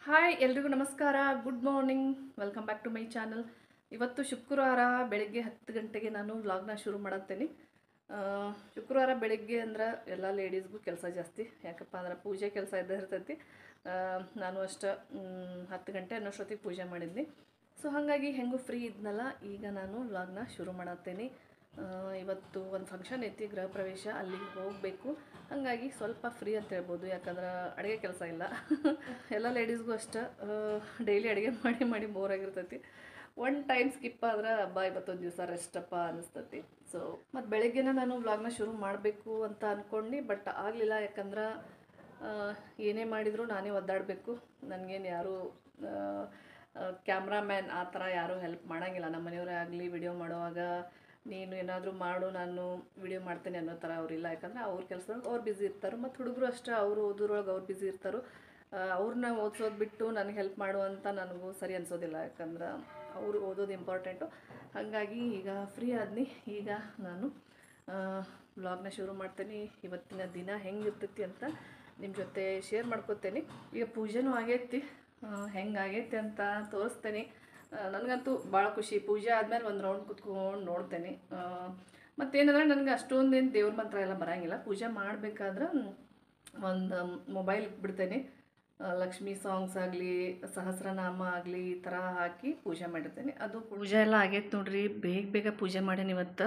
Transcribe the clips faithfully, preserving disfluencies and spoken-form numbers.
Hi ಎಲ್ರಿಗೂ ನಮಸ್ಕಾರ. Good morning. Welcome back to my channel. ಇವತ್ತು ಶುಕ್ರವಾರ ಬೆಳಗ್ಗೆ ಹತ್ತು ಗಂಟೆಗೆ ನಾನು ವ್ಲಾಗ್ನ ಶುರು ಮಾಡತ್ತೇನೆ. ಶುಕ್ರವಾರ ಬೆಳಗ್ಗೆ ಅಂದ್ರೆ ಎಲ್ಲ ಲೇಡೀಸ್ಗೂ ಕೆಲಸ ಜಾಸ್ತಿ. ಯಾಕಪ್ಪ ಅಂದ್ರೆ ಪೂಜೆ ಕೆಲಸ ಇದ್ದೇ ಇರ್ತೈತಿ. ನಾನು ಅಷ್ಟು ಹತ್ತು ಗಂಟೆ ಅನ್ನೋಷ್ಟೊತ್ತಿಗೆ ಪೂಜೆ ಮಾಡಿದ್ನಿ. ಸೊ ಹಾಗಾಗಿ ಹೆಂಗೂ ಫ್ರೀ ಇದ್ನಲ್ಲ, ಈಗ ನಾನು ವ್ಲಾಗ್ನ ಶುರು ಮಾಡತ್ತೇನೆ. ಇವತ್ತು ಒಂದು ಫಂಕ್ಷನ್ ಐತಿ, ಗೃಹ ಪ್ರವೇಶ, ಅಲ್ಲಿಗೆ ಹೋಗಬೇಕು. ಹಾಗಾಗಿ ಸ್ವಲ್ಪ ಫ್ರೀ ಅಂತ ಹೇಳ್ಬೋದು, ಯಾಕಂದ್ರೆ ಅಡುಗೆ ಕೆಲಸ ಇಲ್ಲ. ಎಲ್ಲ ಲೇಡೀಸ್ಗೂ ಅಷ್ಟೇ ಡೈಲಿ ಅಡುಗೆ ಮಾಡಿ ಮಾಡಿ ಬೋರ್ ಆಗಿರ್ತೈತಿ. ಒನ್ ಟೈಮ್ ಸ್ಕಿಪ್ ಆದ್ರೆ ಹಬ್ಬ ಇವತ್ತೊಂದು ದಿವಸ ರೆಸ್ಟಪ್ಪ ಅನಿಸ್ತೈತಿ. ಸೊ ಮತ್ತು ಬೆಳಗ್ಗೆನ ನಾನು ವ್ಲಾಗ್ನ ಶುರು ಮಾಡಬೇಕು ಅಂತ ಅಂದ್ಕೊಂಡು, ಬಟ್ ಆಗಲಿಲ್ಲ. ಯಾಕಂದ್ರೆ ಏನೇ ಮಾಡಿದರೂ ನಾನೇ ಒದ್ದಾಡಬೇಕು. ನನಗೇನು ಯಾರೂ ಕ್ಯಾಮ್ರಾಮ್ಯಾನ್ ಆ ಥರ ಯಾರೂ ಹೆಲ್ಪ್ ಮಾಡೋಂಗಿಲ್ಲ. ನಮ್ಮ ಮನೆಯವರೇ ಆಗಲಿ ವಿಡಿಯೋ ಮಾಡುವಾಗ ನೀನು ಏನಾದರೂ ಮಾಡು, ನಾನು ವಿಡಿಯೋ ಮಾಡ್ತೇನೆ ಅನ್ನೋ ಥರ ಅವರಿಲ್ಲ. ಯಾಕಂದರೆ ಅವ್ರ ಕೆಲಸದೊಳಗೆ ಅವ್ರು ಬ್ಯುಸಿ ಇರ್ತಾರೆ. ಮತ್ತು ಹುಡುಗರು ಅಷ್ಟೇ, ಅವರು ಓದೋದ್ರೊಳಗೆ ಅವ್ರು ಬ್ಯುಸಿ ಇರ್ತಾರೆ. ಅವ್ರನ್ನ ಓದಿಸೋದು ಬಿಟ್ಟು ನನಗೆ ಹೆಲ್ಪ್ ಮಾಡುವಂತ ನನಗೂ ಸರಿ ಅನಿಸೋದಿಲ್ಲ. ಯಾಕಂದ್ರೆ ಅವರು ಓದೋದು ಇಂಪಾರ್ಟೆಂಟು. ಹಾಗಾಗಿ ಈಗ ಫ್ರೀ ಆದ್ನಿ. ಈಗ ನಾನು ವ್ಲಾಗ್ನ ಶುರು ಮಾಡ್ತೇನೆ. ಇವತ್ತಿನ ದಿನ ಹೆಂಗಿರ್ತೈತಿ ಅಂತ ನಿಮ್ಮ ಜೊತೆ ಶೇರ್ ಮಾಡ್ಕೋತೇನೆ. ಈಗ ಪೂಜೆನೂ ಆಗೈತಿ, ಹೆಂಗಾಗೈತಿ ಅಂತ ತೋರಿಸ್ತೇನೆ. ನನಗಂತೂ ಭಾಳ ಖುಷಿ. ಪೂಜೆ ಆದಮೇಲೆ ಒಂದು ರೌಂಡ್ ಕುತ್ಕೊಂಡು ನೋಡ್ತೇನೆ. ಮತ್ತೇನಂದರೆ ನನಗೆ ಅಷ್ಟೊಂದೇನು ದೇವ್ರ ಮಂತ್ರ ಎಲ್ಲ ಬರೋಂಗಿಲ್ಲ. ಪೂಜೆ ಮಾಡಬೇಕಾದ್ರೆ ಒಂದು ಮೊಬೈಲ್ ಬಿಡ್ತೇನೆ. ಲಕ್ಷ್ಮೀ ಸಾಂಗ್ಸ್ ಆಗಲಿ, ಸಹಸ್ರನಾಮ ಆಗಲಿ, ಈ ಥರ ಹಾಕಿ ಪೂಜೆ ಮಾಡಿರ್ತೇನೆ. ಅದು ಪೂಜೆ ಎಲ್ಲ ಆಗೈತೆ ನೋಡ್ರಿ. ಬೇಗ ಬೇಗ ಪೂಜೆ ಮಾಡೇನಿ ಇವತ್ತು.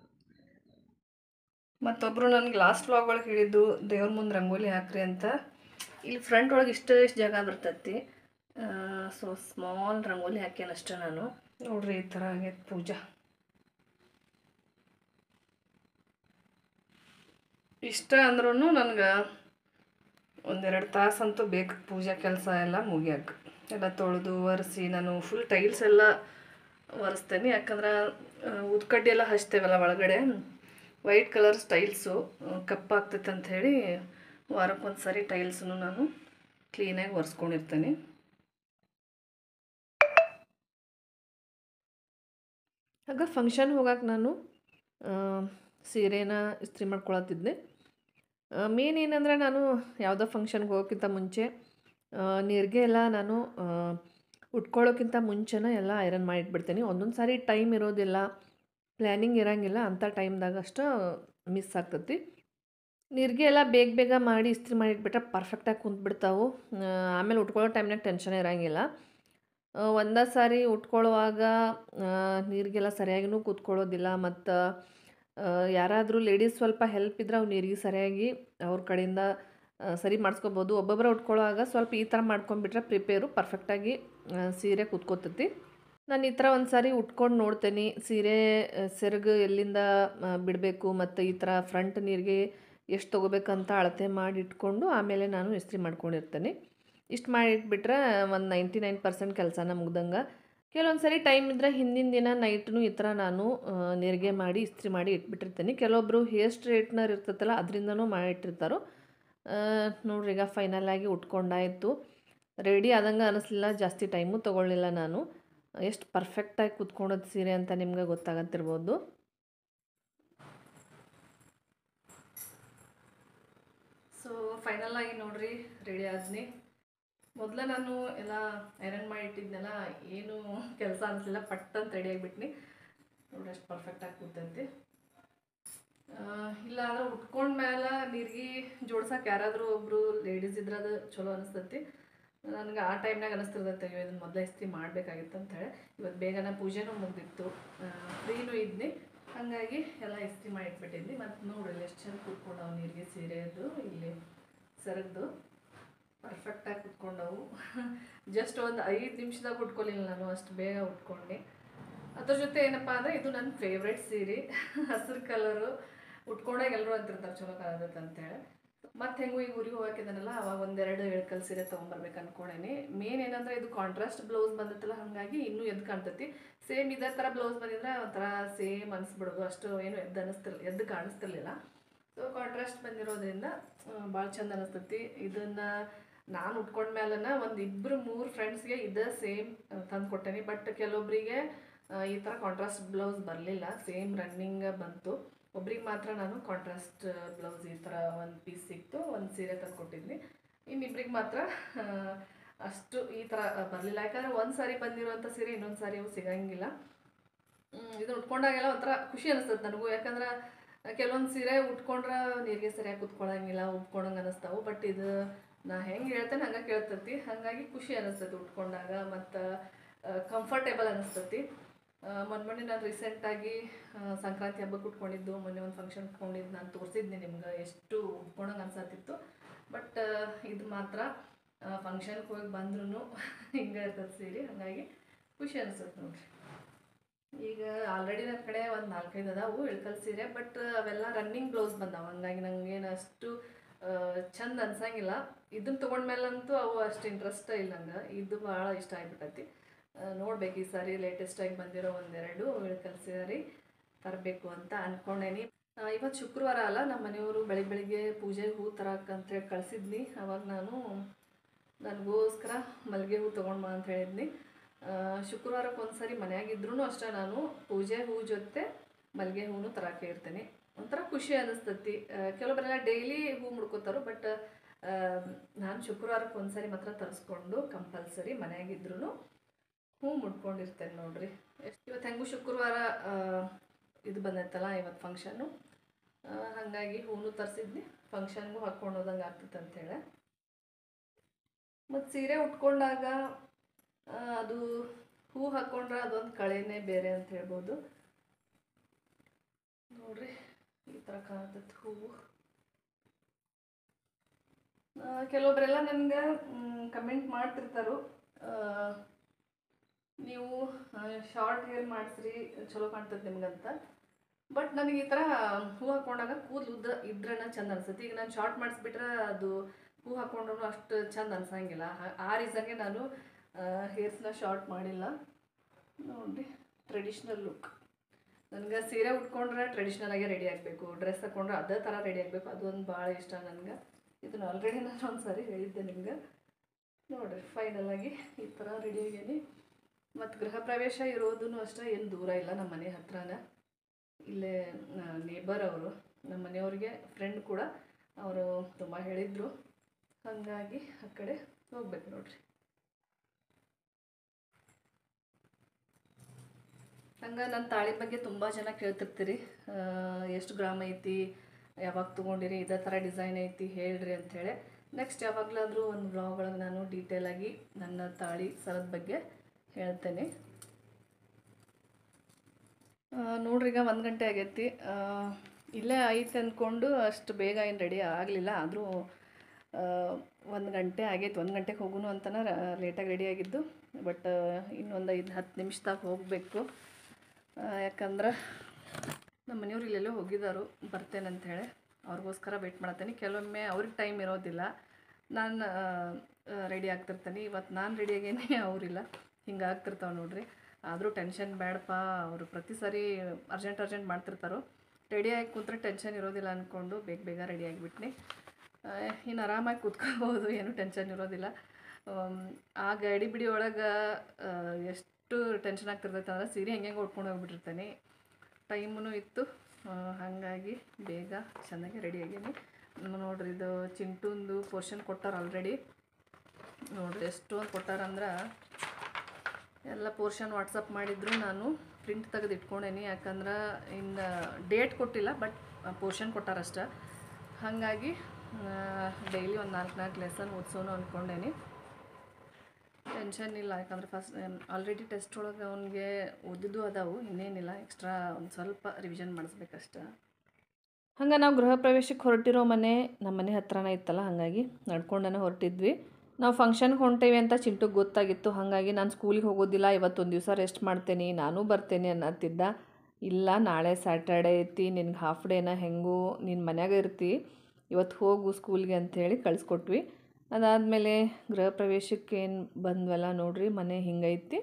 ಮತ್ತೊಬ್ಬರು ನನಗೆ ಲಾಸ್ಟ್ ವ್ಲಾಗ್ ಒಳಗೆ ಹೇಳಿದ್ದು ದೇವ್ರ ಮುಂದೆ ರಂಗೋಲಿ ಹಾಕ್ರಿ ಅಂತ. ಇಲ್ಲಿ ಫ್ರಂಟ್ ಒಳಗೆ ಇಷ್ಟು ಇಷ್ಟು ಜಾಗ ಬರ್ತೈತಿ. ಸೊ ಸ್ಮಾಲ್ ರಂಗೋಲಿ ಹಾಕ್ಯಾನಷ್ಟೇ ನಾನು. ನೋಡ್ರಿ ಈ ಥರ ಆಗೈತೆ ಪೂಜಾ. ಇಷ್ಟ ಅಂದ್ರೂ ನನಗೆ ಒಂದೆರಡು ತಾಸಂತೂ ಬೇಕು ಪೂಜಾ ಕೆಲಸ ಎಲ್ಲ ಮುಗಿಯೋಕೆ. ಎಲ್ಲ ತೊಳೆದು ಒರೆಸಿ ನಾನು ಫುಲ್ ಟೈಲ್ಸ್ ಎಲ್ಲ ಒರೆಸ್ತೇನೆ. ಯಾಕಂದ್ರೆ ಉದ್ಕಡ್ಡಿ ಎಲ್ಲ ಹಚ್ತೇವಲ್ಲ ಒಳಗಡೆ, ವೈಟ್ ಕಲರ್ ಟೈಲ್ಸು ಕಪ್ಪಾಗ್ತೈತೆ ಅಂಥೇಳಿ ವಾರಕ್ಕೊಂದು ಸರಿ ಟೈಲ್ಸನ್ನು ನಾನು ಕ್ಲೀನಾಗಿ ಒರೆಸ್ಕೊಂಡಿರ್ತೇನೆ. ಆಗ ಫಂಕ್ಷನ್ ಹೋಗಕ್ಕೆ ನಾನು ಸೀರೆನ ಇಸ್ತ್ರಿ ಮಾಡ್ಕೊಳತ್ತಿದ್ದೆ. ಮೇನ್ ಏನಂದರೆ, ನಾನು ಯಾವುದೋ ಫಂಕ್ಷನ್ಗೆ ಹೋಗೋಕ್ಕಿಂತ ಮುಂಚೆ ನೀರಿಗೆ ಎಲ್ಲ ನಾನು ಉಟ್ಕೊಳ್ಳೋಕ್ಕಿಂತ ಮುಂಚೆನೇ ಎಲ್ಲ ಐರನ್ ಮಾಡಿಟ್ಬಿಡ್ತೀನಿ. ಒಂದೊಂದು ಸಾರಿ ಟೈಮ್ ಇರೋದಿಲ್ಲ, ಪ್ಲ್ಯಾನಿಂಗ್ ಇರೋಂಗಿಲ್ಲ. ಅಂಥ ಟೈಮ್ದಾಗ ಅಷ್ಟು ಮಿಸ್ ಆಗ್ತೈತಿ. ನೀರಿಗೆ ಎಲ್ಲ ಬೇಗ ಬೇಗ ಮಾಡಿ ಇಸ್ತ್ರಿ ಮಾಡಿಟ್ಬಿಟ್ರೆ ಪರ್ಫೆಕ್ಟಾಗಿ ಕುಂತ್ಬಿಡ್ತಾವೆ. ಆಮೇಲೆ ಉಟ್ಕೊಳ್ಳೋ ಟೈಮ್ನಾಗ ಟೆನ್ಷನ್ ಇರೋಂಗಿಲ್ಲ. ಒಂದೇ ಸಾರಿ ಉಟ್ಕೊಳ್ಳುವಾಗ ನೀರಿಗೆಲ್ಲ ಸರಿಯಾಗಿಯೂ ಕೂತ್ಕೊಳ್ಳೋದಿಲ್ಲ. ಮತ್ತು ಯಾರಾದರೂ ಲೇಡೀಸ್ ಸ್ವಲ್ಪ ಹೆಲ್ಪ್ ಇದ್ರೆ ಅವು ನೀರಿಗೆ ಸರಿಯಾಗಿ ಅವ್ರ ಕಡೆಯಿಂದ ಸರಿ ಮಾಡಿಸ್ಕೋಬೋದು. ಒಬ್ಬೊಬ್ಬರ ಉಟ್ಕೊಳ್ಳೋವಾಗ ಸ್ವಲ್ಪ ಈ ಥರ ಮಾಡ್ಕೊಂಡ್ಬಿಟ್ರೆ ಪ್ರಿಪೇರು ಪರ್ಫೆಕ್ಟಾಗಿ ಸೀರೆ ಕೂತ್ಕೋತೈತಿ. ನಾನು ಈ ಥರ ಒಂದು ಸಾರಿ ಉಟ್ಕೊಂಡು ನೋಡ್ತೇನೆ. ಸೀರೆ ಸೆರಗು ಎಲ್ಲಿಂದ ಬಿಡಬೇಕು ಮತ್ತು ಈ ಥರ ಫ್ರಂಟ್ ನೀರಿಗೆ ಎಷ್ಟು ತೊಗೋಬೇಕಂತ ಅಳತೆ ಮಾಡಿ ಇಟ್ಕೊಂಡು ಆಮೇಲೆ ನಾನು ಇಸ್ತ್ರಿ ಮಾಡ್ಕೊಂಡಿರ್ತೇನೆ. ಇಷ್ಟು ಮಾಡಿಟ್ಬಿಟ್ರೆ ಒಂದು ನೈಂಟಿ ನೈನ್ ಪರ್ಸೆಂಟ್ ಕೆಲಸನ ಮುಗ್ದಂಗೆ. ಕೆಲವೊಂದು ಸರಿ ಟೈಮ್ ಇದ್ದರೆ ಹಿಂದಿನ ದಿನ ನೈಟ್ನು ಈ ಥರ ನಾನು ನೀರಿಗೆ ಮಾಡಿ ಇಸ್ತ್ರಿ ಮಾಡಿ ಇಟ್ಬಿಟ್ಟಿರ್ತೇನೆ. ಕೆಲವೊಬ್ಬರು ಹೇರ್ ಸ್ಟ್ರೇಟ್ನರ್ ಇರ್ತೈತಲ್ಲ ಅದರಿಂದನೂ ಮಾಡಿಟ್ಟಿರ್ತಾರೋ. ನೋಡ್ರಿ ಈಗ ಫೈನಲಾಗಿ ಉಟ್ಕೊಂಡಾಯಿತು. ರೆಡಿ ಆದಂಗೆ ಅನ್ನಿಸ್ಲಿಲ್ಲ, ಜಾಸ್ತಿ ಟೈಮು ತೊಗೊಳ್ಳಿಲ್ಲ ನಾನು. ಎಷ್ಟು ಪರ್ಫೆಕ್ಟಾಗಿ ಕೂತ್ಕೊಂಡೋದು ಸೀರೆ ಅಂತ ನಿಮ್ಗೆ ಗೊತ್ತಾಗತ್ತಿರ್ಬೋದು. ಸೊ ಫೈನಲಾಗಿ ನೋಡ್ರಿ ರೆಡಿ ಆದ್ನಿ. ಮೊದಲೇ ನಾನು ಎಲ್ಲ ಐರನ್ ಮಾಡಿ ಇಟ್ಟಿದ್ನೆಲ್ಲ, ಏನು ಕೆಲಸ ಅನಿಸ್ಲಿಲ್ಲ, ಪಟ್ಟಂತ ರೆಡಿ ಆಗಿಬಿಟ್ನಿ. ನೋಡಿ ಅಷ್ಟು ಪರ್ಫೆಕ್ಟಾಗಿ ಕೂತೈತಿ. ಇಲ್ಲ ಅಂದ್ರೆ ಉಟ್ಕೊಂಡ್ಮೇಲೆ ನೀರಿಗೆ ಜೋಡ್ಸಕ್ಕೆ ಯಾರಾದರೂ ಒಬ್ಬರು ಲೇಡೀಸ್ ಇದ್ರೆ ಅದು ಚಲೋ ಅನಿಸ್ತೈತಿ. ನನಗೆ ಆ ಟೈಮ್ನಾಗ ಅನಿಸ್ತಿರ್ತೈತೆ, ಅಯ್ಯೋ ಇದನ್ನು ಮೊದಲೇ ಇಸ್ತ್ರಿ ಮಾಡಬೇಕಾಗಿತ್ತು ಅಂತೇಳಿ. ಇವತ್ತು ಬೇಗನೆ ಪೂಜೆನೂ ಮುಗಿದಿತ್ತು, ಫ್ರೀನೂ ಇದ್ನಿ. ಹಾಗಾಗಿ ಎಲ್ಲ ಇಸ್ತ್ರಿ ಮಾಡಿ ಇಟ್ಬಿಟ್ಟಿದ್ನಿ. ಮತ್ತು ನೋಡಿಲ್ಲ ಎಷ್ಟು ಚೆಂದ ಕೂತ್ಕೊಂಡವು ನೀರಿಗೆ ಸೀರೆದು, ಇಲ್ಲಿ ಸೆರಗ್ದು ಪರ್ಫೆಕ್ಟಾಗಿ ಕುತ್ಕೊಂಡವು. ಜಸ್ಟ್ ಒಂದು ಐದು ನಿಮಿಷದಾಗ ಉಟ್ಕೊಲಿಲ್ಲ ನಾನು, ಅಷ್ಟು ಬೇಗ ಉಟ್ಕೊಂಡು. ಅದ್ರ ಜೊತೆ ಏನಪ್ಪ ಅಂದರೆ, ಇದು ನನ್ನ ಫೇವ್ರೆಟ್ ಸೀರೆ, ಹಸಿರು ಕಲರು. ಉಟ್ಕೊಂಡಾಗ ಎಲ್ಲರೂ ಅಂತಿರ್ತಾರೆ ಚಲೋ ಕಾಣತೈತೆ ಅಂತೇಳಿ. ಮತ್ತು ಹೆಂಗೂ ಈಗ ಊರಿಗೆ ಹೋಗೋಕಿದ್ದಾನಲ್ಲ, ಅವಾಗ ಒಂದೆರಡು ಎಳ್ಕಲ್ ಸೀರೆ ತೊಗೊಂಬರ್ಬೇಕು ಅಂದ್ಕೊಂಡೇನಿ. ಮೇನ್ ಏನಂದರೆ ಇದು ಕಾಂಟ್ರಾಸ್ಟ್ ಬ್ಲೌಸ್ ಬಂದತ್ತಲ್ಲ, ಹಾಗಾಗಿ ಇನ್ನೂ ಎದ್ದು ಕಾಣ್ತೈತಿ. ಸೇಮ್ ಇದೇ ಥರ ಬ್ಲೌಸ್ ಬಂದಿದ್ರೆ ಒಂಥರ ಸೇಮ್ ಅನಿಸ್ಬಿಡೋದು, ಅಷ್ಟು ಏನು ಎದ್ದು ಅನ್ನಿಸ್ತಿರ್ ಎದ್ದು ಕಾಣಿಸ್ತಿರ್ಲಿಲ್ಲ. ಸೊ ಕಾಂಟ್ರಾಸ್ಟ್ ಬಂದಿರೋದ್ರಿಂದ ಭಾಳ ಚಂದ ಅನಿಸ್ತೈತಿ. ಇದನ್ನು ನಾನು ಉಟ್ಕೊಂಡ್ಮೇಲೆ ಒಂದು ಇಬ್ಬರು ಮೂರು ಫ್ರೆಂಡ್ಸ್ಗೆ ಇದೇ ಸೇಮ್ ತಂದು ಕೊಟ್ಟೇನಿ. ಬಟ್ ಕೆಲವೊಬ್ಬರಿಗೆ ಈ ಥರ ಕಾಂಟ್ರಾಸ್ಟ್ ಬ್ಲೌಸ್ ಬರಲಿಲ್ಲ, ಸೇಮ್ ರನ್ನಿಂಗ್ ಬಂತು. ಒಬ್ರಿಗೆ ಮಾತ್ರ ನಾನು ಕಾಂಟ್ರಾಸ್ಟ್ ಬ್ಲೌಸ್ ಈ ಥರ ಒಂದು ಪೀಸ್ ಸಿಕ್ತು, ಒಂದು ಸೀರೆ ತಂದು ಕೊಟ್ಟಿದ್ನಿ. ಇನ್ನಿಬ್ರಿಗೆ ಮಾತ್ರ ಅಷ್ಟು ಈ ಥರ ಬರಲಿಲ್ಲ. ಯಾಕಂದರೆ ಒಂದು ಸಾರಿ ಬಂದಿರುವಂಥ ಸೀರೆ ಇನ್ನೊಂದು ಸಾರಿ ಅವು ಸಿಗಂಗಿಲ್ಲ. ಇದನ್ನು ಉಟ್ಕೊಂಡಾಗೆಲ್ಲ ಒಂಥರ ಖುಷಿ ಅನಿಸ್ತದೆ ನನಗೂ. ಯಾಕಂದ್ರೆ ಕೆಲವೊಂದು ಸೀರೆ ಉಟ್ಕೊಂಡ್ರೆ ನೀರಿಗೆ ಸರಿಯಾಗಿ ಕುತ್ಕೊಳ್ಳಂಗಿಲ್ಲ, ಉಟ್ಕೊಂಡಂಗೆ ಅನ್ನಿಸ್ತಾವೆ. ಬಟ್ ಇದು ನಾ ಹೆಂಗೆ ಹೇಳ್ತೇನೆ ಹಂಗೆ ಕೇಳ್ತೈತಿ. ಹಾಗಾಗಿ ಖುಷಿ ಅನಿಸ್ತೈತಿ ಉಟ್ಕೊಂಡಾಗ, ಮತ್ತು ಕಂಫರ್ಟೇಬಲ್ ಅನಿಸ್ತೈತಿ. ಮೊನ್ನೆ ಮೊನ್ನೆ ನಾನು ರೀಸೆಂಟಾಗಿ ಸಂಕ್ರಾಂತಿ ಹಬ್ಬಕ್ಕೆ ಉಟ್ಕೊಂಡಿದ್ದು, ಮೊನ್ನೆ ಒಂದು ಫಂಕ್ಷನ್ ಉಟ್ಕೊಂಡಿದ್ದು ನಾನು ತೋರಿಸಿದ್ನಿ ನಿಮ್ಗೆ, ಎಷ್ಟು ಉಟ್ಕೊಂಡಂಗೆ ಅನ್ಸತ್ತಿತ್ತು. ಬಟ್ ಇದು ಮಾತ್ರ ಫಂಕ್ಷನ್ಗೆ ಹೋಗಿ ಬಂದ್ರೂ ಹಿಂಗೆ ಇರ್ತದೆ ಸೀರೆ. ಹಾಗಾಗಿ ಖುಷಿ ಅನಿಸುತ್ತೆ ನೋಡಿರಿ. ಈಗ ಆಲ್ರೆಡಿ ನನ್ನ ಕಡೆ ಒಂದು ನಾಲ್ಕೈದು ಅದಾವು ಇಳ್ಕಲ್ ಸೀರೆ, ಬಟ್ ಅವೆಲ್ಲ ರನ್ನಿಂಗ್ ಬ್ಲೌಸ್ ಬಂದಾವೆ. ಹಂಗಾಗಿ ನಂಗೇನು ಅಷ್ಟು ಚಂದ ಅನ್ಸಂಗಿಲ್ಲ. ಇದನ್ನು ತೊಗೊಂಡ್ಮೇಲಂತೂ ಅವು ಅಷ್ಟು ಇಂಟ್ರೆಸ್ಟ್ ಇಲ್ಲ ನಂಗೆ. ಇದು ಭಾಳ ಇಷ್ಟ ಆಗಿಬಿಟ್ಟೈತಿ. ನೋಡ್ಬೇಕು ಈ ಸಾರಿ ಲೇಟೆಸ್ಟಾಗಿ ಬಂದಿರೋ ಒಂದೆರಡು ಇಳ್ಕಲ್ ಸೀರೆ ತರಬೇಕು ಅಂತ ಅಂದ್ಕೊಂಡೇನಿ. ಇವತ್ತು ಶುಕ್ರವಾರ ಅಲ್ಲ, ನಮ್ಮ ಮನೆಯವರು ಬೆಳಿಗ್ಗೆ ಬೆಳಿಗ್ಗೆ ಪೂಜೆಗೆ ಹೂ ತರಕ್ಕಂತೇಳಿ ಕಳಿಸಿದ್ನಿ. ಅವಾಗ ನಾನು ನನಗೋಸ್ಕರ ಮಲ್ಲಿಗೆ ಹೂ ತೊಗೊಂಡು ಬಾ ಅಂತ ಹೇಳಿದ್ನಿ. ಶುಕ್ರವಾರಕ್ಕೆ ಒಂದು ಸಾರಿ ಮನೆಯಾಗಿದ್ರೂ ಅಷ್ಟೇ ನಾನು ಪೂಜೆ ಹೂ ಜೊತೆ ಮಲ್ಲಿಗೆ ಹೂನು ತರಕ್ಕೆ ಇರ್ತೀನಿ. ಒಂಥರ ಖುಷಿ ಅನ್ನಿಸ್ತತಿ. ಕೆಲವೊಬ್ಬರೆಲ್ಲ ಡೈಲಿ ಹೂ ಮುಡ್ಕೋತಾರೋ, ಬಟ್ ನಾನು ಶುಕ್ರವಾರಕ್ಕೆ ಒಂದು ಸಾರಿ ಮಾತ್ರ ತರಿಸ್ಕೊಂಡು ಕಂಪಲ್ಸರಿ ಮನೆಯಾಗಿದ್ರೂ ಹೂ ಮುಡ್ಕೊಂಡಿರ್ತೇನೆ ನೋಡ್ರಿ. ಎಷ್ಟು ಇವತ್ತು ಹೆಂಗೂ ಶುಕ್ರವಾರ ಇದು ಬಂದೈತಲ್ಲ ಇವತ್ತು ಫಂಕ್ಷನ್ನು, ಹಾಗಾಗಿ ಹೂನು ತರಿಸಿದ್ನಿ. ಫಂಕ್ಷನ್ಗೂ ಹಾಕ್ಕೊಂಡು ಹೋದಂಗೆ ಆಗ್ತೈತೆ ಅಂಥೇಳಿ. ಮತ್ತು ಸೀರೆ ಉಟ್ಕೊಂಡಾಗ ಅದು ಹೂ ಹಾಕ್ಕೊಂಡ್ರೆ ಅದೊಂದು ಕಳೆನೇ ಬೇರೆ ಅಂತ ಹೇಳ್ಬೋದು. ನೋಡ್ರಿ ಈ ಥರ ಕಾಣ್ತೈತೆ ಹೂವು. ಕೆಲವೊಬ್ಬರೆಲ್ಲ ನನಗೆ ಕಮೆಂಟ್ ಮಾಡ್ತಿರ್ತಾರೋ, ನೀವು ಶಾರ್ಟ್ ಹೇರ್ ಮಾಡಿಸ್ರಿ ಚಲೋ ಕಾಣ್ತದೆ ನಿಮ್ಗಂತ. ಬಟ್ ನನಗೆ ಈ ಥರ ಹೂ ಹಾಕ್ಕೊಂಡಾಗ ಕೂದಲು ಉದ್ದ ಇದ್ರನ್ನ ಚಂದ ಅನ್ಸುತ್ತೆ. ಈಗ ನಾನು ಶಾರ್ಟ್ ಮಾಡಿಸ್ಬಿಟ್ರೆ ಅದು ಹೂ ಹಾಕ್ಕೊಂಡ್ರೂ ಅಷ್ಟು ಚಂದ ಅನ್ಸಂಗಿಲ್ಲ. ಆ ರೀಸನ್ಗೆ ನಾನು ಹೇರ್ಸ್ನ ಶಾರ್ಟ್ ಮಾಡಿಲ್ಲ. ನೋಡಿರಿ ಟ್ರೆಡಿಷ್ನಲ್ ಲುಕ್. ನನಗೆ ಸೀರೆ ಉಟ್ಕೊಂಡ್ರೆ ಟ್ರೆಡಿಷ್ನಲಾಗೆ ರೆಡಿ ಆಗಬೇಕು, ಡ್ರೆಸ್ ಹಾಕ್ಕೊಂಡ್ರೆ ಅದೇ ಥರ ರೆಡಿ ಆಗಬೇಕು, ಅದೊಂದು ಭಾಳ ಇಷ್ಟ ನನಗೆ. ಇದನ್ನು ಆಲ್ರೆಡಿ ನಾನು ಒಂದು ಸಾರಿ ಹೇಳಿದ್ದೆ ನಿಮ್ಗೆ. ನೋಡಿರಿ ಫೈನಲಾಗಿ ಈ ಥರ ರೆಡಿ ಆಗೇನಿ. ಮತ್ತು ಗೃಹ ಪ್ರವೇಶ ಇರೋದೂ ಅಷ್ಟೇ ಏನು ದೂರ ಇಲ್ಲ, ನಮ್ಮ ಮನೆ ಹತ್ರನೇ. ಇಲ್ಲೇ ನೇಬರ್ ಅವರು, ನಮ್ಮ ಮನೆಯವ್ರಿಗೆ ಫ್ರೆಂಡ್ ಕೂಡ, ಅವರು ತುಂಬ ಹೇಳಿದರು. ಹಾಗಾಗಿ ಆ ಕಡೆ ಹೋಗ್ಬೇಕು ನೋಡ್ರಿ. ಹಂಗೆ ನನ್ನ ತಾಳಿ ಬಗ್ಗೆ ತುಂಬ ಜನ ಕೇಳ್ತಿರ್ತೀರಿ, ಎಷ್ಟು ಗ್ರಾಮ್ ಐತಿ, ಯಾವಾಗ ತೊಗೊಂಡಿರಿ, ಇದೇ ಥರ ಡಿಸೈನ್ ಐತಿ ಹೇಳ್ರಿ ಅಂಥೇಳಿ. ನೆಕ್ಸ್ಟ್ ಯಾವಾಗಲಾದರೂ ಒಂದು ಬ್ಲಾಗ್ ಒಳಗೆ ನಾನು ಡೀಟೇಲಾಗಿ ನನ್ನ ತಾಳಿ ಸರದ ಬಗ್ಗೆ ಹೇಳ್ತೇನೆ. ನೋಡ್ರಿ ಈಗ ಒಂದು ಗಂಟೆ ಆಗೈತಿ. ಇಲ್ಲೇ ಐತೆ ಅಂದ್ಕೊಂಡು ಅಷ್ಟು ಬೇಗ ಏನು ರೆಡಿ ಆಗಲಿಲ್ಲ. ಆದರೂ ಒಂದು ಗಂಟೆ ಆಗೈತೆ. ಒಂದು ಗಂಟೆಗೆ ಹೋಗೋಣ ಅಂತನ ಲೇಟಾಗಿ ರೆಡಿ ಆಗಿದ್ದು. ಬಟ್ ಇನ್ನೊಂದು ಐದು ಹತ್ತು ನಿಮಿಷದಾಗ ಹೋಗಬೇಕು. ಯಾಕಂದ್ರೆ ನಮ್ಮ ಮನೆಯವ್ರು ಇಲ್ಲೆಲ್ಲೋ ಹೋಗಿದ್ದಾರು, ಬರ್ತೇನೆ ಅಂಥೇಳಿ ಅವ್ರಿಗೋಸ್ಕರ ವೆಯ್ಟ್ ಮಾಡ್ತೇನೆ. ಕೆಲವೊಮ್ಮೆ ಅವ್ರಿಗೆ ಟೈಮ್ ಇರೋದಿಲ್ಲ, ನಾನು ರೆಡಿ ಆಗ್ತಿರ್ತೇನೆ. ಇವತ್ತು ನಾನು ರೆಡಿಯಾಗೇನೆ ಅವರಿಲ್ಲ, ಹಿಂಗೆ ಆಗ್ತಿರ್ತಾವೆ ನೋಡ್ರಿ. ಆದರೂ ಟೆನ್ಷನ್ ಬೇಡಪ್ಪ, ಅವರು ಪ್ರತಿ ಸಾರಿ ಅರ್ಜೆಂಟ್ ಅರ್ಜೆಂಟ್ ಮಾಡ್ತಿರ್ತಾರೋ. ರೆಡಿಯಾಗಿ ಕೂತ್ರೆ ಟೆನ್ಷನ್ ಇರೋದಿಲ್ಲ ಅಂದ್ಕೊಂಡು ಬೇಗ ಬೇಗ ರೆಡಿ ಆಗಿಬಿಟ್ನಿ. ಇನ್ನು ಆರಾಮಾಗಿ ಕೂತ್ಕೋಬೋದು, ಏನೂ ಟೆನ್ಷನ್ ಇರೋದಿಲ್ಲ. ಆ ಗಾಡಿ ಬಿಡಿ ಒಳಗೆ ಎಷ್ಟು ಟೆನ್ಷನ್ ಆಗ್ತಿರ್ತೈತೆ ಅಂದ್ರೆ ಸೀರೆ ಹೆಂಗೆ ಹೆಂಗೆ ಉಟ್ಕೊಂಡು ಹೋಗ್ಬಿಟ್ಟಿರ್ತೇನೆ. ಟೈಮೂ ಇತ್ತು, ಹಾಗಾಗಿ ಬೇಗ ಚೆನ್ನಾಗಿ ರೆಡಿ ಆಗೀನಿ. ನೋಡ್ರಿ ಇದು ಚಿಂಟುಂದು ಪೋರ್ಷನ್ ಕೊಟ್ಟಾರ ಆಲ್ರೆಡಿ. ನೋಡ್ರಿ ಎಷ್ಟೊಂದು ಕೊಟ್ಟಾರಂದ್ರೆ ಎಲ್ಲ ಪೋರ್ಷನ್ ವಾಟ್ಸಪ್ ಮಾಡಿದ್ರು, ನಾನು ಪ್ರಿಂಟ್ ತೆಗೆದು ಇಟ್ಕೊಂಡೇನಿ. ಯಾಕಂದ್ರೆ ಇನ್ನು ಡೇಟ್ ಕೊಟ್ಟಿಲ್ಲ, ಬಟ್ ಪೋರ್ಷನ್ ಕೊಟ್ಟಾರಷ್ಟೆ. ಹಾಗಾಗಿ ಡೈಲಿ ಒಂದು ನಾಲ್ಕು ನಾಲ್ಕು ಲೆಸನ್ ಓದಿಸೋನು ಅಂದ್ಕೊಂಡೇನಿ. ಟೆನ್ಷನ್ ಇಲ್ಲ, ಯಾಕಂದ್ರೆ ಫಸ್ಟ್ ಆಲ್ರೆಡಿ ಟೆಸ್ಟ್ ಒಳಗೆ ಅವನಿಗೆ ಓದಿದ್ದು ಅದಾವು, ಇನ್ನೇನಿಲ್ಲ. ಎಕ್ಸ್ಟ್ರಾ ಒಂದು ಸ್ವಲ್ಪ ರಿವಿಷನ್ ಮಾಡಿಸ್ಬೇಕಷ್ಟೆ. ಹಂಗೆ ನಾವು ಗೃಹ ಪ್ರವೇಶಕ್ಕೆ ಹೊರಟಿರೋ ಮನೆ ನಮ್ಮ ಮನೆ ಹತ್ರನೇ ಇತ್ತಲ್ಲ, ಹಾಗಾಗಿ ನಡ್ಕೊಂಡೇ ಹೊರಟಿದ್ವಿ. ನಾವು ಫಂಕ್ಷನ್ಗೆ ಹೊಂಟೇವಿ ಅಂತ ಚಿಂಟುಗೆ ಗೊತ್ತಾಗಿತ್ತು. ಹಾಗಾಗಿ ನಾನು ಸ್ಕೂಲಿಗೆ ಹೋಗೋದಿಲ್ಲ, ಇವತ್ತೊಂದು ದಿವಸ ರೆಸ್ಟ್ ಮಾಡ್ತೇನೆ, ನಾನು ಬರ್ತೇನೆ ಅನ್ನತ್ತಿದ್ದ. ಇಲ್ಲ ನಾಳೆ ಸ್ಯಾಟರ್ಡೇ ಐತಿ, ನಿನ್ಗೆ ಹಾಫ್ ಡೇನ ಹೆಂಗೂ ನಿನ್ನ ಮನ್ಯಾಗ ಇರ್ತಿ, ಇವತ್ತು ಹೋಗು ಸ್ಕೂಲ್ಗೆ ಅಂಥೇಳಿ ಕಳಿಸ್ಕೊಟ್ವಿ. ಅದಾದಮೇಲೆ ಗೃಹ ಪ್ರವೇಶಕ್ಕೆ ಏನು ಬಂದ್ವಲ್ಲ ನೋಡ್ರಿ, ಮನೆ ಹಿಂಗೈತಿ.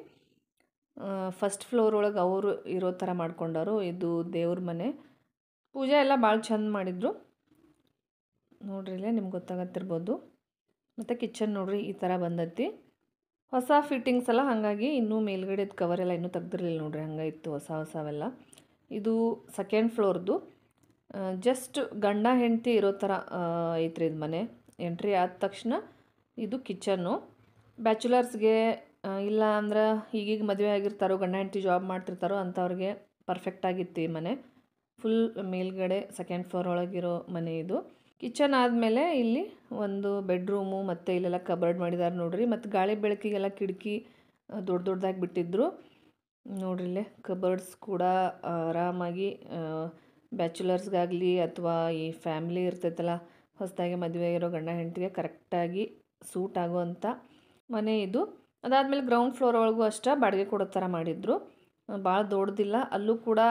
ಫಸ್ಟ್ ಫ್ಲೋರ್ ಒಳಗೆ ಅವರು ಇರೋ ಥರ ಮಾಡ್ಕೊಂಡವರು. ಇದು ದೇವ್ರ ಮನೆ. ಪೂಜೆ ಎಲ್ಲ ಭಾಳ ಚಂದ ಮಾಡಿದರು ನೋಡ್ರಿ, ಇಲ್ಲೇ ನಿಮ್ಗೆ ಗೊತ್ತಾಗತ್ತಿರ್ಬೋದು. ಮತ್ತು ಕಿಚನ್ ನೋಡ್ರಿ ಈ ಥರ ಬಂದೈತಿ. ಹೊಸ ಫಿಟ್ಟಿಂಗ್ಸ್ ಎಲ್ಲ, ಹಾಗಾಗಿ ಇನ್ನೂ ಮೇಲ್ಗಡೆದು ಕವರೆಲ್ಲ ಇನ್ನೂ ತೆಗ್ದಿರಲಿಲ್ಲ ನೋಡ್ರಿ, ಹಂಗಾಯಿತು ಹೊಸ ಹೊಸವೆಲ್ಲ. ಇದು ಸೆಕೆಂಡ್ ಫ್ಲೋರ್ದು. ಜಸ್ಟ್ ಗಂಡ ಹೆಂಡತಿ ಇರೋ ಥರ ಐತ್ರಿ ಇದು ಮನೆ. ಎಂಟ್ರಿ ಆದ ತಕ್ಷಣ ಇದು ಕಿಚನ್ನು. ಬ್ಯಾಚುಲರ್ಸ್ಗೆ ಇಲ್ಲ ಅಂದ್ರೆ ಈಗೀಗ ಮದುವೆ ಆಗಿರ್ತಾರೋ ಗಂಡ ಹೆಂಡತಿ ಜಾಬ್ ಮಾಡ್ತಿರ್ತಾರೋ ಅಂಥವ್ರಿಗೆ ಪರ್ಫೆಕ್ಟಾಗಿತ್ತು ಈ ಮನೆ. ಫುಲ್ ಮೇಲ್ಗಡೆ ಸೆಕೆಂಡ್ ಫ್ಲೋರ್ ಒಳಗಿರೋ ಮನೆ ಇದು. ಕಿಚನ್ ಆದಮೇಲೆ ಇಲ್ಲಿ ಒಂದು ಬೆಡ್ರೂಮು ಮತ್ತು ಇಲ್ಲೆಲ್ಲ ಕಬರ್ಡ್ ಮಾಡಿದ್ದಾರೆ ನೋಡ್ರಿ. ಮತ್ತು ಗಾಳಿ ಬೆಳಕಿಗೆಲ್ಲ ಕಿಟಕಿ ದೊಡ್ಡ ದೊಡ್ಡದಾಗಿ ಬಿಟ್ಟಿದ್ರು ನೋಡ್ರಿ. ಇಲ್ಲೇ ಕಬರ್ಡ್ಸ್ ಕೂಡ ಆರಾಮಾಗಿ ಬ್ಯಾಚುಲರ್ಸ್ಗಾಗಲಿ ಅಥವಾ ಈ ಫ್ಯಾಮ್ಲಿ ಇರ್ತೈತಲ್ಲ ಹೊಸದಾಗಿ ಮದುವೆ ಆಗಿರೋ ಗಂಡ ಹೆಂಡತಿಗೆ ಕರೆಕ್ಟಾಗಿ ಸೂಟ್ ಆಗೋವಂಥ ಮನೆ ಇದು. ಅದಾದಮೇಲೆ ಗ್ರೌಂಡ್ ಫ್ಲೋರ್ ಒಳಗೂ ಅಷ್ಟೇ ಬಾಡಿಗೆ ಕೊಡೋ ಥರ ಮಾಡಿದ್ರು. ಭಾಳ ದೊಡ್ಡದಿಲ್ಲ, ಅಲ್ಲೂ ಕೂಡ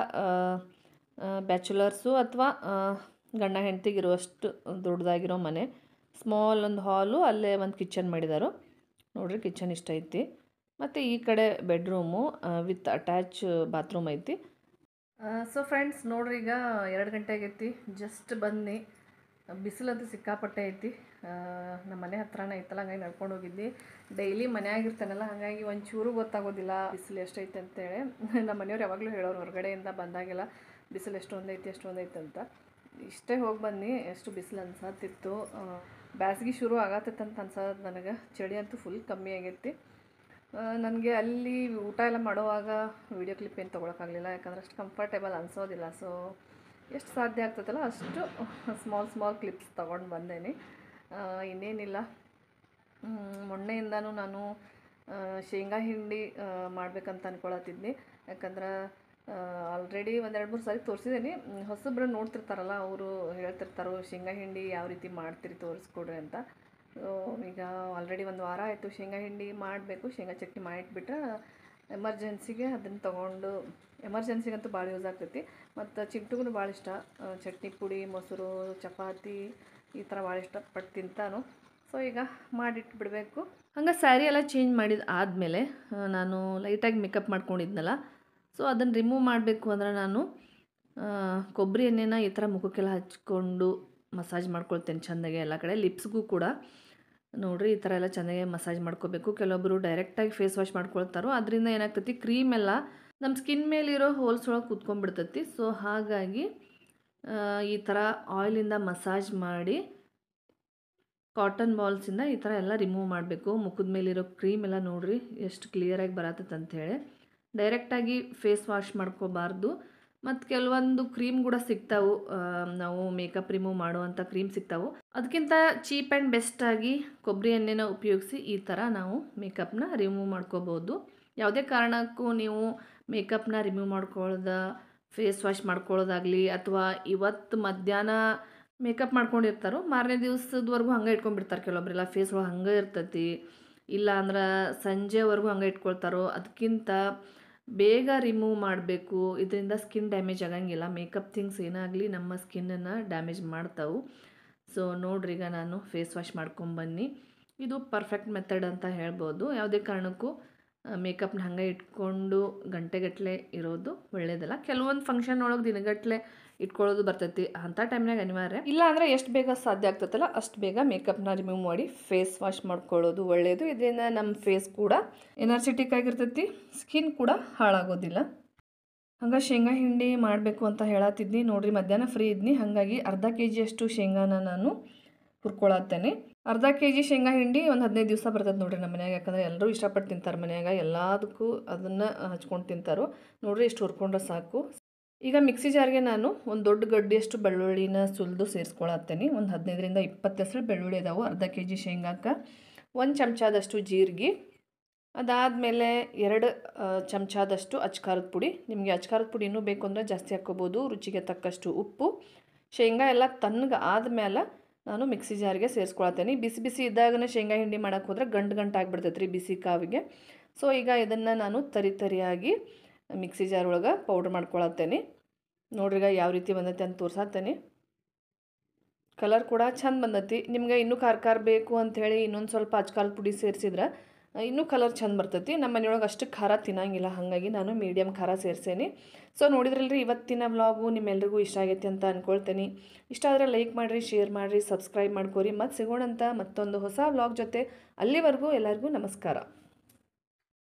ಬ್ಯಾಚುಲರ್ಸು ಅಥವಾ ಗಂಡ ಹೆಂಡತಿಗಿರುವಷ್ಟು ದೊಡ್ಡದಾಗಿರೋ ಮನೆ. ಸ್ಮಾಲ್ ಒಂದು ಹಾಲು, ಅಲ್ಲೇ ಒಂದು ಕಿಚನ್ ಮಾಡಿದಾರು ನೋಡ್ರಿ. ಕಿಚನ್ ಇಷ್ಟ ಐತಿ. ಮತ್ತು ಈ ಕಡೆ ಬೆಡ್ರೂಮು ವಿತ್ ಅಟ್ಯಾಚ್ ಬಾತ್ರೂಮ್ ಐತಿ. ಸೊ ಫ್ರೆಂಡ್ಸ್ ನೋಡ್ರಿ, ಈಗ ಎರಡು ಗಂಟೆ ಆಗೈತಿ. ಜಸ್ಟ್ ಬನ್ನಿ. ಬಿಸಿಲಂತೂ ಸಿಕ್ಕಾಪಟ್ಟೆ ಐತಿ. ನಮ್ಮ ಮನೆ ಹತ್ರನೇ ಐತಲ್ಲ, ಹಂಗಾಗಿ ನಡ್ಕೊಂಡು ಹೋಗಿದ್ವಿ. ಡೈಲಿ ಮನೆಯಾಗಿರ್ತಾನಲ್ಲ, ಹಾಗಾಗಿ ಒಂಚೂರು ಗೊತ್ತಾಗೋದಿಲ್ಲ ಬಿಸಿಲು ಎಷ್ಟೈತೆ ಅಂತೇಳಿ. ನಮ್ಮ ಮನೆಯವ್ರು ಯಾವಾಗಲೂ ಹೇಳೋರು ಹೊರಗಡೆಯಿಂದ ಬಂದಾಗೆಲ್ಲ ಬಿಸಿಲು ಎಷ್ಟೊಂದು ಐತಿ ಎಷ್ಟೊಂದು ಐತೆ ಅಂತ. ಇಷ್ಟೇ ಹೋಗಿ ಬನ್ನಿ, ಎಷ್ಟು ಬಿಸಿಲು ಅನ್ಸತ್ತಿತ್ತು. ಬ್ಯಾಸ್ಗೆ ಶುರು ಆಗತ್ತೈತೆ ಅಂತ ಅನ್ಸೋದು ನನಗೆ. ಚಳಿ ಅಂತೂ ಫುಲ್ ಕಮ್ಮಿ ಆಗೈತಿ. ನನಗೆ ಅಲ್ಲಿ ಊಟ ಎಲ್ಲ ಮಾಡುವಾಗ ವೀಡಿಯೋ ಕ್ಲಿಪ್ ಏನು ತೊಗೊಳಕ್ಕಾಗಲಿಲ್ಲ, ಯಾಕಂದ್ರೆ ಅಷ್ಟು ಕಂಫರ್ಟೇಬಲ್ ಅನಿಸೋದಿಲ್ಲ. ಸೊ ಎಷ್ಟು ಸಾಧ್ಯ ಆಗ್ತದಲ್ಲ ಅಷ್ಟು ಸ್ಮಾಲ್ ಸ್ಮಾಲ್ ಕ್ಲಿಪ್ಸ್ ತೊಗೊಂಡು ಬಂದೇನೆ. ಇನ್ನೇನಿಲ್ಲ, ಮೊನ್ನೆಯಿಂದನೂ ನಾನು ಶೇಂಗಾ ಹಿಂಡಿ ಮಾಡ್ಬೇಕಂತ ಅಂದ್ಕೊಳತ್ತಿದ್ನಿ. ಯಾಕಂದ್ರೆ ಆಲ್ರೆಡಿ ಒಂದೆರಡು ಮೂರು ಸಾರಿ ತೋರಿಸಿದ್ದೀನಿ. ಹೊಸಬ್ರು ನೋಡ್ತಿರ್ತಾರಲ್ಲ, ಅವರು ಹೇಳ್ತಿರ್ತಾರೋ ಶೇಂಗಾ ಹಿಂಡಿ ಯಾವ ರೀತಿ ಮಾಡ್ತೀರಿ ತೋರಿಸ್ಕೊಡ್ರಿ ಅಂತ. ಈಗ ಆಲ್ರೆಡಿ ಒಂದು ವಾರ ಆಯಿತು ಶೇಂಗಾ ಹಿಂಡಿ ಮಾಡಬೇಕು. ಶೇಂಗಾ ಚಟ್ನಿ ಮಾಡಿಟ್ಬಿಟ್ರೆ ಎಮರ್ಜೆನ್ಸಿಗೆ ಅದನ್ನು ತೊಗೊಂಡು, ಎಮರ್ಜೆನ್ಸಿಗಂತೂ ಭಾಳ ಯೂಸ್ ಆಗ್ತೈತಿ. ಮತ್ತು ಚಿಂಟುಗೂ ಭಾಳ ಇಷ್ಟ ಚಟ್ನಿ ಪುಡಿ, ಮೊಸರು, ಚಪಾತಿ ಈ ಥರ ಭಾಳ ಇಷ್ಟಪಟ್ಟು ತಿಂತಾನು. ಸೊ ಈಗ ಮಾಡಿಟ್ಬಿಡಬೇಕು. ಹಂಗೆ ಸ್ಯಾರಿ ಎಲ್ಲ ಚೇಂಜ್ ಮಾಡಿದ ಆದಮೇಲೆ ನಾನು ಲೈಟಾಗಿ ಮೇಕಪ್ ಮಾಡ್ಕೊಂಡಿದ್ನಲ್ಲ, ಸೊ ಅದನ್ನು ರಿಮೂವ್ ಮಾಡಬೇಕು ಅಂದ್ರೆ ನಾನು ಕೊಬ್ಬರಿ ಎಣ್ಣೆನ ಈ ಥರ ಮುಖಕ್ಕೆಲ್ಲ ಹಚ್ಕೊಂಡು ಮಸಾಜ್ ಮಾಡ್ಕೊಳ್ತೇನೆ ಚೆಂದಾಗೆ ಎಲ್ಲ ಕಡೆ. ಲಿಪ್ಸ್ಗೂ ಕೂಡ ನೋಡಿರಿ ಈ ಥರ ಎಲ್ಲ ಚೆನ್ನಾಗಿ ಮಸಾಜ್ ಮಾಡ್ಕೋಬೇಕು. ಕೆಲವೊಬ್ಬರು ಡೈರೆಕ್ಟಾಗಿ ಫೇಸ್ ವಾಶ್ ಮಾಡ್ಕೊಳ್ತಾರೋ, ಅದರಿಂದ ಏನಾಗ್ತೈತಿ ಕ್ರೀಮ್ ಎಲ್ಲ ನಮ್ಮ ಸ್ಕಿನ್ ಮೇಲಿರೋ ಹೋಲ್ಸ್ ಒಳಗೆ ಕೂತ್ಕೊಂಡ್ಬಿಡ್ತೈತಿ. ಸೊ ಹಾಗಾಗಿ ಈ ಥರ ಆಯಿಲಿಂದ ಮಸಾಜ್ ಮಾಡಿ ಕಾಟನ್ ಬಾಲ್ಸಿಂದ ಈ ಥರ ಎಲ್ಲ ರಿಮೂವ್ ಮಾಡಬೇಕು. ಮುಖದ ಮೇಲಿರೋ ಕ್ರೀಮ್ ಎಲ್ಲ ನೋಡಿರಿ ಎಷ್ಟು ಕ್ಲಿಯರಾಗಿ ಬರತ್ತೈತೆ ಅಂಥೇಳಿ. ಡೈರೆಕ್ಟಾಗಿ ಫೇಸ್ ವಾಶ್ ಮಾಡ್ಕೋಬಾರ್ದು. ಮತ್ತು ಕೆಲವೊಂದು ಕ್ರೀಮ್ ಕೂಡ ಸಿಗ್ತಾವೆ, ನಾವು ಮೇಕಪ್ ರಿಮೂವ್ ಮಾಡುವಂಥ ಕ್ರೀಮ್ ಸಿಗ್ತಾವೆ. ಅದಕ್ಕಿಂತ ಚೀಪ್ ಆ್ಯಂಡ್ ಬೆಸ್ಟಾಗಿ ಕೊಬ್ಬರಿ ಎಣ್ಣೆನ ಉಪಯೋಗಿಸಿ ಈ ಥರ ನಾವು ಮೇಕಪ್ನ ರಿಮೂವ್ ಮಾಡ್ಕೋಬೋದು. ಯಾವುದೇ ಕಾರಣಕ್ಕೂ ನೀವು ಮೇಕಪ್ನ ರಿಮೂವ್ ಮಾಡ್ಕೊಳ್ಳೋದ ಫೇಸ್ ವಾಶ್ ಮಾಡ್ಕೊಳ್ಳೋದಾಗಲಿ, ಅಥವಾ ಇವತ್ತು ಮಧ್ಯಾಹ್ನ ಮೇಕಪ್ ಮಾಡ್ಕೊಂಡಿರ್ತಾರೋ ಮಾರನೇ ದಿವಸದವರೆಗೂ ಹಂಗೆ ಇಟ್ಕೊಂಡ್ಬಿಡ್ತಾರೆ ಕೆಲವೊಬ್ಬರೆಲ್ಲ. ಫೇಸ್ ಒಳಗೆ ಹಂಗೆ ಇರ್ತೈತಿ. ಇಲ್ಲ ಅಂದ್ರೆ ಸಂಜೆವರೆಗೂ ಹಂಗೆ ಇಟ್ಕೊಳ್ತಾರೋ. ಅದಕ್ಕಿಂತ ಬೇಗ ರಿಮೂವ್ ಮಾಡಬೇಕು. ಇದರಿಂದ ಸ್ಕಿನ್ ಡ್ಯಾಮೇಜ್ ಆಗಂಗಿಲ್ಲ. ಮೇಕಪ್ ಥಿಂಗ್ಸ್ ಏನಾಗಲಿ ನಮ್ಮ ಸ್ಕಿನ್ನನ್ನು ಡ್ಯಾಮೇಜ್ ಮಾಡ್ತಾವೆ. ಸೊ ನೋಡ್ರಿ, ಈಗ ನಾನು ಫೇಸ್ ವಾಶ್ ಮಾಡ್ಕೊಂಬನ್ನಿ. ಇದು ಪರ್ಫೆಕ್ಟ್ ಮೆಥಡ್ ಅಂತ ಹೇಳ್ಬೋದು. ಯಾವುದೇ ಕಾರಣಕ್ಕೂ ಮೇಕಪ್ನ ಹಂಗೆ ಇಟ್ಕೊಂಡು ಗಂಟೆಗಟ್ಟಲೆ ಇರೋದು ಒಳ್ಳೆಯದಲ್ಲ. ಕೆಲವೊಂದು ಫಂಕ್ಷನ್ ಒಳಗೆ ದಿನಗಟ್ಟಲೆ ಇಟ್ಕೊಳ್ಳೋದು ಬರ್ತೈತಿ, ಅಂಥ ಟೈಮ್ನಾಗ ಅನಿವಾರ್ಯ. ಇಲ್ಲ ಅಂದರೆ ಎಷ್ಟು ಬೇಗ ಸಾಧ್ಯ ಆಗ್ತೈತಲ್ಲ ಅಷ್ಟು ಬೇಗ ಮೇಕಪ್ನ ರಿಮೂವ್ ಮಾಡಿ ಫೇಸ್ ವಾಶ್ ಮಾಡ್ಕೊಳ್ಳೋದು ಒಳ್ಳೆಯದು. ಇದರಿಂದ ನಮ್ಮ ಫೇಸ್ ಕೂಡ ಎನರ್ಜೆಟಿಕ್ ಆಗಿರ್ತೈತಿ, ಸ್ಕಿನ್ ಕೂಡ ಹಾಳಾಗೋದಿಲ್ಲ. ಹಂಗೆ ಶೇಂಗಾ ಹಿಂಡಿ ಮಾಡಬೇಕು ಅಂತ ಹೇಳತ್ತಿದ್ನಿ ನೋಡ್ರಿ. ಮಧ್ಯಾಹ್ನ ಫ್ರೀ ಇದ್ನಿ, ಹಾಗಾಗಿ ಅರ್ಧ ಕೆ ಜಿಯಷ್ಟು ಶೇಂಗಾನ ನಾನು ಹುರ್ಕೊಳತ್ತೇನೆ. ಅರ್ಧ ಕೆ ಜಿ ಶೇಂಗಾ ಹಿಂಡಿ ಒಂದು ಹದಿನೈದು ದಿವಸ ಬರ್ತದೆ ನೋಡ್ರಿ ನಮ್ಮ ಮನ್ಯಾಗ. ಯಾಕಂದರೆ ಎಲ್ಲರೂ ಇಷ್ಟಪಟ್ಟು ತಿಂತಾರೆ ಮನ್ಯಾಗ, ಎಲ್ಲದಕ್ಕೂ ಅದನ್ನು ಹಚ್ಕೊಂಡು ತಿಂತಾರೋ. ನೋಡ್ರಿ ಇಷ್ಟು ಹುರ್ಕೊಂಡ್ರೆ ಸಾಕು. ಈಗ ಮಿಕ್ಸಿ ಜಾರ್ಗೆ ನಾನು ಒಂದು ದೊಡ್ಡ ಗಡ್ಡಿಯಷ್ಟು ಬೆಳ್ಳುಳ್ಳಿನ ಸುಲಿದು ಸೇರಿಸ್ಕೊಳತ್ತೇನೆ. ಒಂದು ಹದಿನೈದರಿಂದ ಇಪ್ಪತ್ತು ಹೆಸರು ಬೆಳ್ಳುಳ್ಳಿ ಇದಾವೆ ಅರ್ಧ ಕೆ ಜಿ ಶೇಂಗಾಕ್ಕೆ. ಒಂದು ಚಮಚದಷ್ಟು ಜೀರಿಗೆ, ಅದಾದಮೇಲೆ ಎರಡು ಚಮಚದಷ್ಟು ಅಚ್ಕಾರದ ಪುಡಿ. ನಿಮಗೆ ಅಚ್ಕಾರದ ಪುಡಿ ಇನ್ನೂ ಬೇಕು ಅಂದರೆ ಜಾಸ್ತಿ ಹಾಕ್ಕೋಬೋದು. ರುಚಿಗೆ ತಕ್ಕಷ್ಟು ಉಪ್ಪು. ಶೇಂಗಾ ಎಲ್ಲ ತಣ್ಣಗೆ ಆದಮೇಲೆ ನಾನು ಮಿಕ್ಸಿ ಜಾರಿಗೆ ಸೇರಿಸ್ಕೊಳತ್ತೇನೆ. ಬಿಸಿ ಬಿಸಿ ಇದ್ದಾಗನೇ ಶೇಂಗಾ ಹಿಂಡಿ ಮಾಡೋಕ್ಕೆ ಹೋದ್ರೆ ಗಂಟು ಗಂಟು ಆಗಿಬಿಡ್ತೈತೆ ರೀ ಬಿಸಿ ಕಾವಿಗೆ. ಸೊ ಈಗ ಇದನ್ನು ನಾನು ತರಿ ತರಿಯಾಗಿ ಮಿಕ್ಸಿ ಜಾರ್ ಒಳಗೆ ಪೌಡ್ರ್ ಮಾಡ್ಕೊಳತ್ತೇನೆ. ನೋಡ್ರಿಗ ಯಾವ ರೀತಿ ಬಂದೈತೆ ಅಂತ ತೋರ್ಸತ್ತೇನೆ. ಕಲರ್ ಕೂಡ ಚಂದ ಬಂದೈತಿ. ನಿಮ್ಗೆ ಇನ್ನೂ ಖಾರ ಖಾರ ಬೇಕು ಅಂಥೇಳಿ ಇನ್ನೊಂದು ಸ್ವಲ್ಪ ಅಚ್ಕಾರದ ಪುಡಿ ಸೇರಿಸಿದ್ರೆ ಇನ್ನೂ ಕಲರ್ ಚಂದ ಬರ್ತೈತಿ. ನಮ್ಮ ಮನೆಯೊಳಗೆ ಅಷ್ಟು ಖಾರ ತಿನ್ನಂಗಿಲ್ಲ, ಹಾಗಾಗಿ ನಾನು ಮೀಡಿಯಮ್ ಖಾರ ಸೇರಿಸೇನಿ. ಸೊ ನೋಡಿದ್ರಲ್ರಿ ಇವತ್ತಿನ ವ್ಲಾಗು ನಿಮ್ಮೆಲ್ರಿಗೂ ಇಷ್ಟ ಆಗೈತಿ ಅಂತ ಅಂದ್ಕೊಳ್ತೇನೆ. ಇಷ್ಟ ಆದರೆ ಲೈಕ್ ಮಾಡಿರಿ, ಶೇರ್ ಮಾಡಿರಿ, ಸಬ್ಸ್ಕ್ರೈಬ್ ಮಾಡ್ಕೊರಿ. ಮತ್ತು ಸಿಗೋಣಂತ ಮತ್ತೊಂದು ಹೊಸ ವ್ಲಾಗ್ ಜೊತೆ. ಅಲ್ಲಿವರೆಗೂ ಎಲ್ಲರಿಗೂ ನಮಸ್ಕಾರ.